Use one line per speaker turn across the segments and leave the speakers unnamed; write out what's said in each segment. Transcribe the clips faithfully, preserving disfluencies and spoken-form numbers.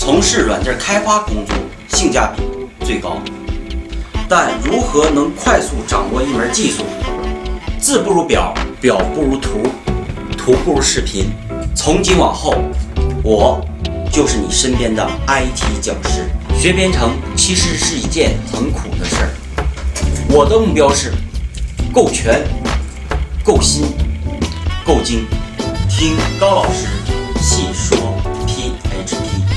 从事软件开发工作性价比最高。但如何能快速掌握一门技术？字不如表，表不如图，图不如视频。从今往后，我就是你身边的 I T 讲师。学编程其实是一件很苦的事儿。我的目标是够全、够新、够精。听高老师细说 P H P。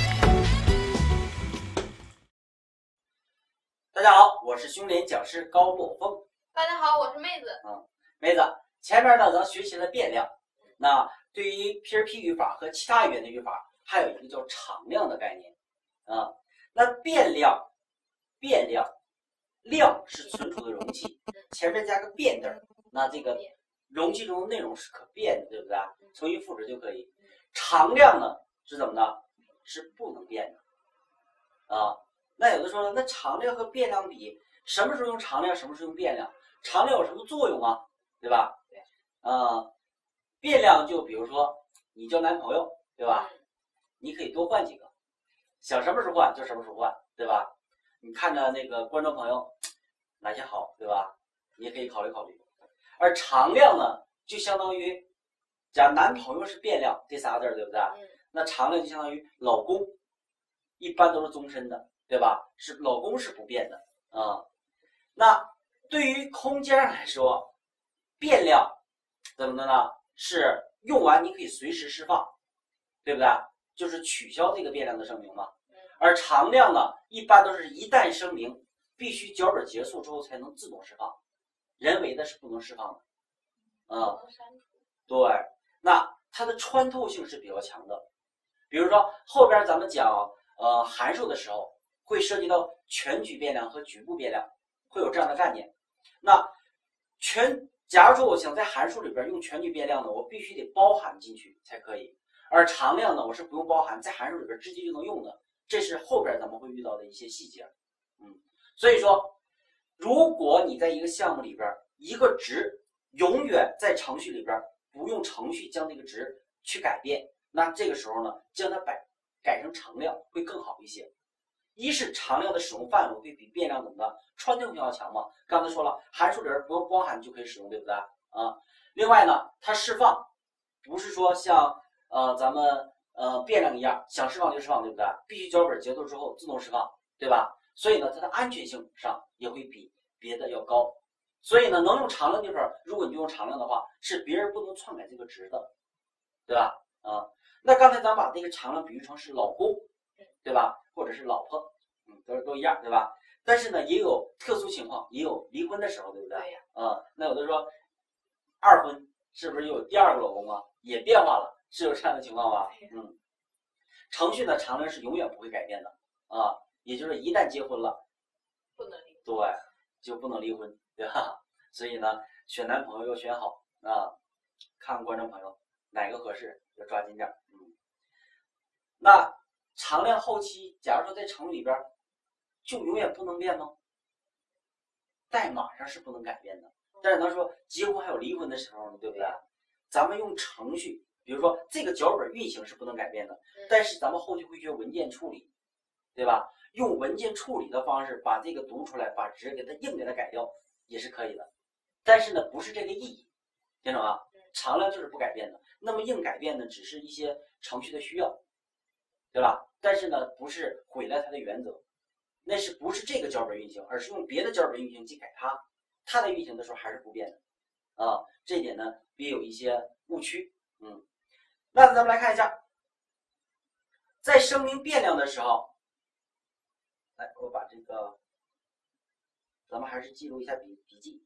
大家好，我是胸联讲师高洛峰。
大家好，我是妹子。
嗯，妹子，前面呢咱学习了变量，那对于 P H P 语法和其他语言的语法，还有一个叫常量的概念啊。那变量，变量，量是存储的容器，前面加个变字儿，那这个容器中的内容是可变的，对不对？重新复制就可以。常量呢是怎么呢？是不能变的啊。那有的说，那常量和变量比，什么时候用常量，什么时候用变量？常量有什么作用啊？对吧？对。啊，变量就比如说你交男朋友，对吧？你可以多换几个，想什么时候换就什么时候换，对吧？你看着那个观众朋友哪些好，对吧？你也可以考虑考虑。而常量呢，就相当于，假如男朋友是变量，这仨字儿对不对？嗯。那常量就相当于老公，一般都是终身的，对吧？是老公是不变的啊、嗯。那对于空间来说，变量怎么的呢？是用完你可以随时释放，对不对？就是取消这个变量的声明嘛。而常量呢，一般都是一旦声明，必须脚本结束之后才能自动释放，人为的是不能释放的。嗯，对，那它的穿透性是比较强的。比如说后边咱们讲呃函数的时候，会涉及到全局变量和局部变量，会有这样的概念。那全，假如说我想在函数里边用全局变量呢，我必须得包含进去才可以。而常量呢，我是不用包含，在函数里边直接就能用的。这是后边咱们会遇到的一些细节。嗯，所以说，如果你在一个项目里边，一个值永远在程序里边不用程序将这个值去改变，那这个时候呢，将它改改成常量会更好一些。一是常量的使用范围会比变量怎么的穿透性要强嘛？刚才说了，函数里边不用包含就可以使用，对不对啊？另外呢，它释放不是说像呃咱们呃变量一样想释放就释放，对不对？必须脚本结束之后自动释放，对吧？所以呢，它的安全性上也会比别的要高。所以呢，能用常量地方，如果你就用常量的话，是别人不能篡改这个值的，对吧？啊，那刚才咱把这个常量比喻成是老公，对吧？或者是老婆，嗯，都都一样，对吧？但是呢，也有特殊情况，也有离婚的时候，对不对？对呀。啊，那有的说二婚是不是有第二个老公啊？也变化了，是有这样的情况吧？嗯，程序的常量是永远不会改变的啊，也就是一旦结婚了，
不能离婚，
对，就不能离婚，对吧？所以呢，选男朋友要选好啊，看看观众朋友哪个合适，要抓紧点。嗯，那常量后期，假如说在程序里边，就永远不能变吗？代码上是不能改变的，但是他说结婚还有离婚的时候呢，对不对？咱们用程序，比如说这个脚本运行是不能改变的，但是咱们后期会学文件处理，对吧？用文件处理的方式把这个读出来，把值给它硬给它改掉也是可以的，但是呢不是这个意义，听懂吗？常量就是不改变的，那么硬改变呢，只是一些程序的需要，对吧？但是呢不是毁了它的原则，那是不是这个脚本运行，而是用别的脚本运行去改它，它的运行的时候还是不变的啊，这一点呢别有一些误区。嗯，那咱们来看一下，在声明变量的时候，来，我把这个，咱们还是记录一下笔笔记，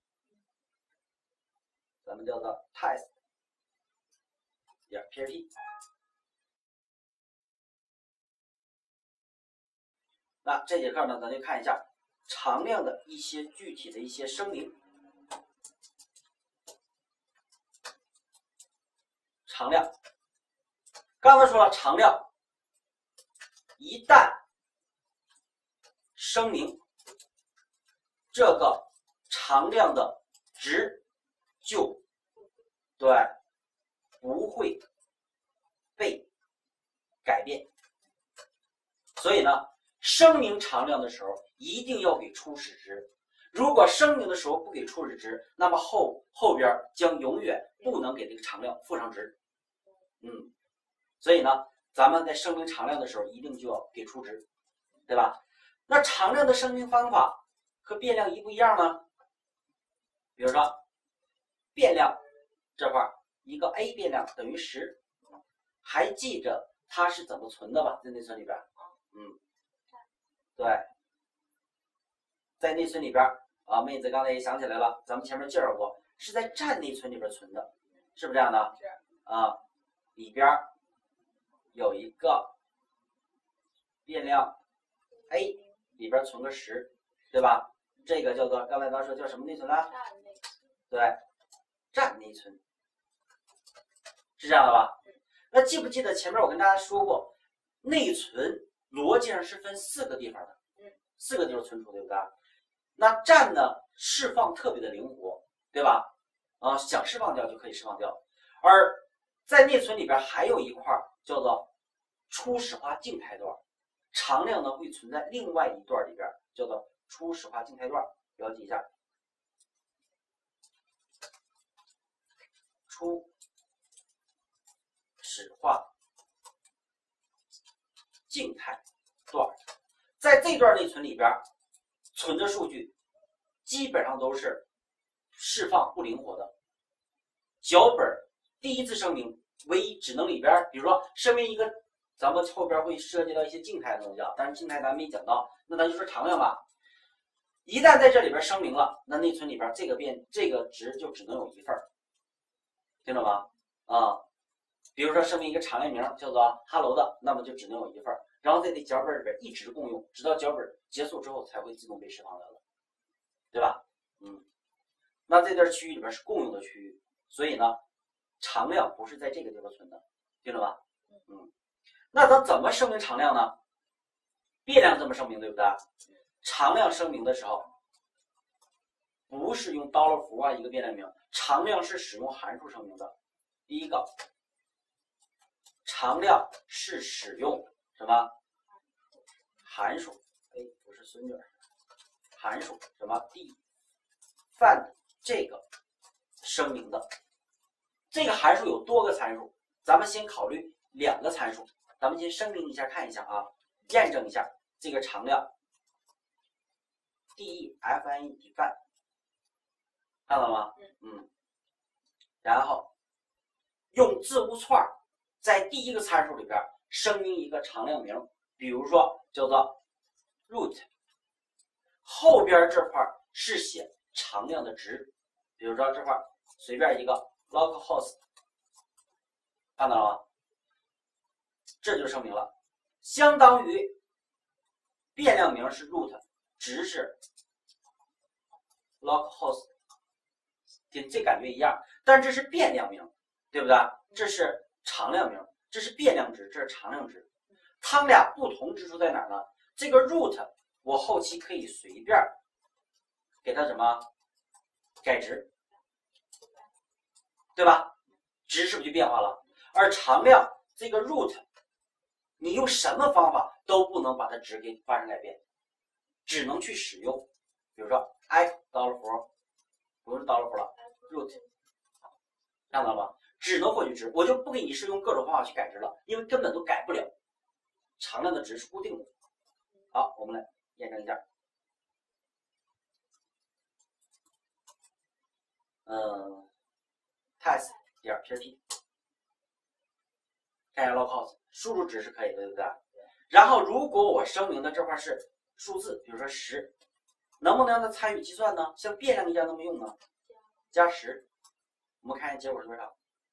咱们叫做 test 点 P H P。那这节课呢，咱就看一下常量的一些具体的一些声明。常量，刚才说了，常量一旦声明，这个常量的值就对不会被改变。 所以呢，声明常量的时候一定要给初始值。如果声明的时候不给初始值，那么后后边将永远不能给这个常量赋上值。嗯，所以呢，咱们在声明常量的时候一定就要给初值，对吧？那常量的声明方法和变量一不一样呢？比如说，变量这块一个 a 变量等于十，还记着它是怎么存的吧？在内存里边，嗯，对，在内存里边啊，妹子刚才也想起来了，咱们前面介绍过，是在占内存里边存的，是不是这样的？
是
啊，里边有一个变量 a， 里边存个十，对吧？这个叫做刚才咱说叫什么内存呢？
占内存。
对，占内存，是这样的吧？那记不记得前面我跟大家说过，内存逻辑上是分四个地方的，四个地方存储，对不对？那占呢，释放特别的灵活，对吧？啊，想释放掉就可以释放掉。而在内存里边还有一块叫做初始化静态段，常量呢会存在另外一段里边，叫做初始化静态段，标记一下。初始化静态段，在这段内存里边存着数据，基本上都是释放不灵活的。脚本第一次声明唯一只能里边，比如说声明一个，咱们后边会涉及到一些静态的东西啊，但是静态咱没讲到，那咱就说常量吧。一旦在这里边声明了，那内存里边这个变这个值就只能有一份，听懂吗？啊，比如说声明一个常量名叫做 hello 的，那么就只能有一份，然后在这脚本里边一直共用，直到脚本结束之后才会自动被释放掉的，对吧？嗯，那这段区域里边是共用的区域，所以呢，常量不是在这个地方存的，听懂吧？嗯，那咱怎么声明常量呢？变量这么声明，对不对？常量声明的时候，不是用刀了符啊一个变量名，常量是使用函数声明的。第一个，常量是使用什么函数？哎，不是孙女儿，函数什么 define 这个声明的。这个函数有多个参数，咱们先考虑两个参数，咱们先声明一下，看一下啊，验证一下这个常量 define define。看到了吗？嗯，然后用字符串在第一个参数里边声明一个常量名，比如说叫做 root， 后边这块是写常量的值，比如说这块随便一个 localhost， 看到了吗？这就声明了，相当于变量名是 root， 值是 localhost。这感觉一样，但这是变量名，对不对？这是常量名，这是变量值，这是常量值。它们俩不同之处在哪儿呢？这个 root 我后期可以随便给它什么改值，对吧？值是不是就变化了？而常量这个 root， 你用什么方法都不能把它值给发生改变，只能去使用，比如说 i 刀了符，不是刀了符了。root， 看到了吗？只能获取值，我就不给你是用各种方法去改值了，因为根本都改不了，常量的值是固定的。好，我们来验证一下。嗯 ，test 点 P R T， 看一下 localhost， 输入值是可以的，对不对？然后如果我声明的这块是数字，比如说十，能不能让它参与计算呢？像变量一样那么用呢？加十，我们看一下结果是多少？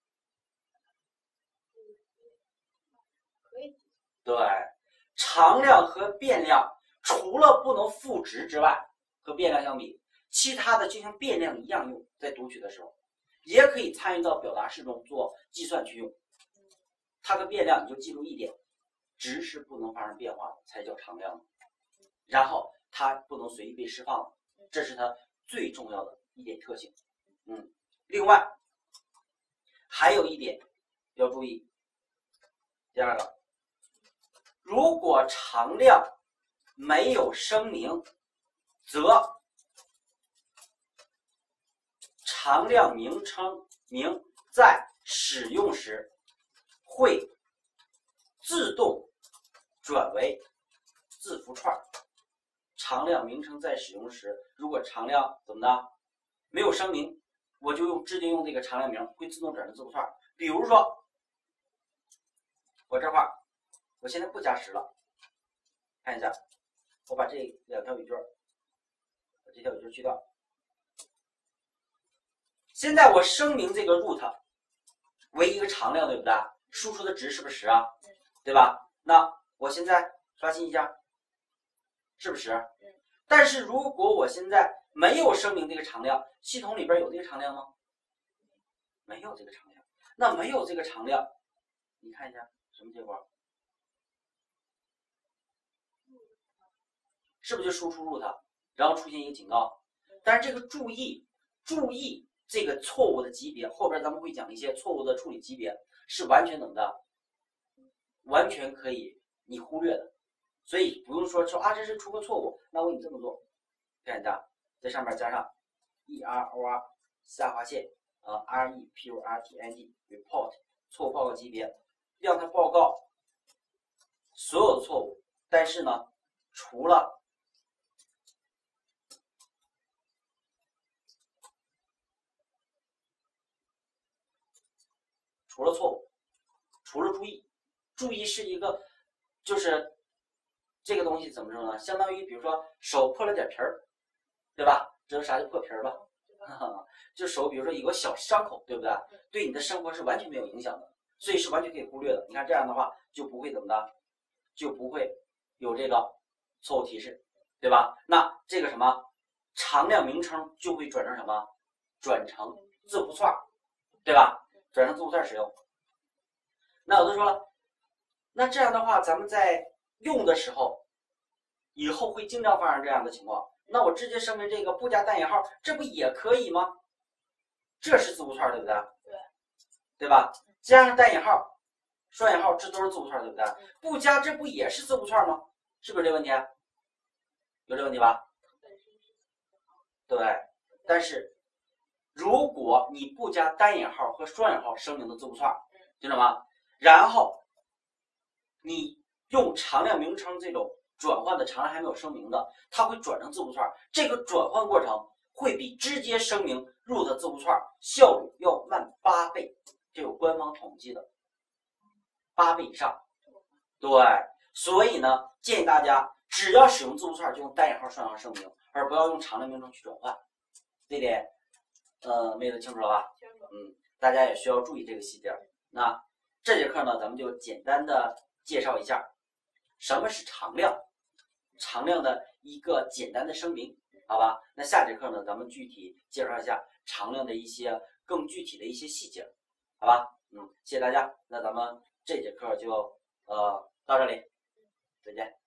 对，常量和变量除了不能赋值之外，和变量相比，其他的就像变量一样用，在读取的时候，也可以参与到表达式中做计算去用。它和变量你就记住一点，值是不能发生变化的，才叫常量的。然后它不能随意被释放的，这是它最重要的一点特性。嗯，另外还有一点要注意，第二个如果常量没有声明，则常量名称名在使用时会自动转为字符串。常量名称在使用时，如果常量怎么的没有声明，我就用直接用这个常量名，会自动转成字符串。比如说，我这块儿，我现在不加十了，看一下，我把这两条语句，把这条语句去掉。现在我声明这个 root 为一个常量，对不对？输出的值是不是十啊？对吧？那我现在刷新一下，是不是十？但是如果我现在没有声明这个常量，系统里边有这个常量吗？没有这个常量。那没有这个常量，你看一下什么结果？是不是就输出 root， 然后出现一个警告？但是这个注意，注意这个错误的级别，后边咱们会讲一些错误的处理级别，是完全怎么的？完全可以你忽略的。所以不用说说啊，这是出个错误，那我给你这么做，看一下，在上面加上 e r o r 下划线呃 r e p u r t n d report 错误报告级别，让它报告所有的错误，但是呢，除了除了错误，除了注意，注意是一个就是。这个东西怎么说呢？相当于比如说手破了点皮儿，对吧？知道啥叫破皮儿吧？就手比如说有个小伤口，对不对？对你的生活是完全没有影响的，所以是完全可以忽略的。你看这样的话就不会怎么的，就不会有这个错误提示，对吧？那这个什么常量名称就会转成什么？转成字符串，对吧？转成字符串使用。那我就说了，那这样的话咱们在用的时候，以后会经常发生这样的情况。那我直接声明这个不加单引号，这不也可以吗？这是字符串，对不对？
对，
对吧？加上单引号、双引号，这都是字符串，对不对？不加，这不也是字符串吗？是不是这个问题？有这个问题吧？对。但是如果你不加单引号和双引号声明的字符串，知道吗？然后你用常量名称这种转换的常量还没有声明的，它会转成字符串。这个转换过程会比直接声明 root 字符串效率要慢八倍，这有官方统计的，八倍以上。对，所以呢，建议大家只要使用字符串就用单引号、双引号声明，而不要用常量名称去转换。这点，呃，妹子清楚了吧？
清楚。
嗯，大家也需要注意这个细节。那这节课呢，咱们就简单的介绍一下什么是常量，常量的一个简单的声明，好吧？那下节课呢，咱们具体介绍一下常量的一些更具体的一些细节，好吧？嗯，谢谢大家。那咱们这节课就呃到这里，再见。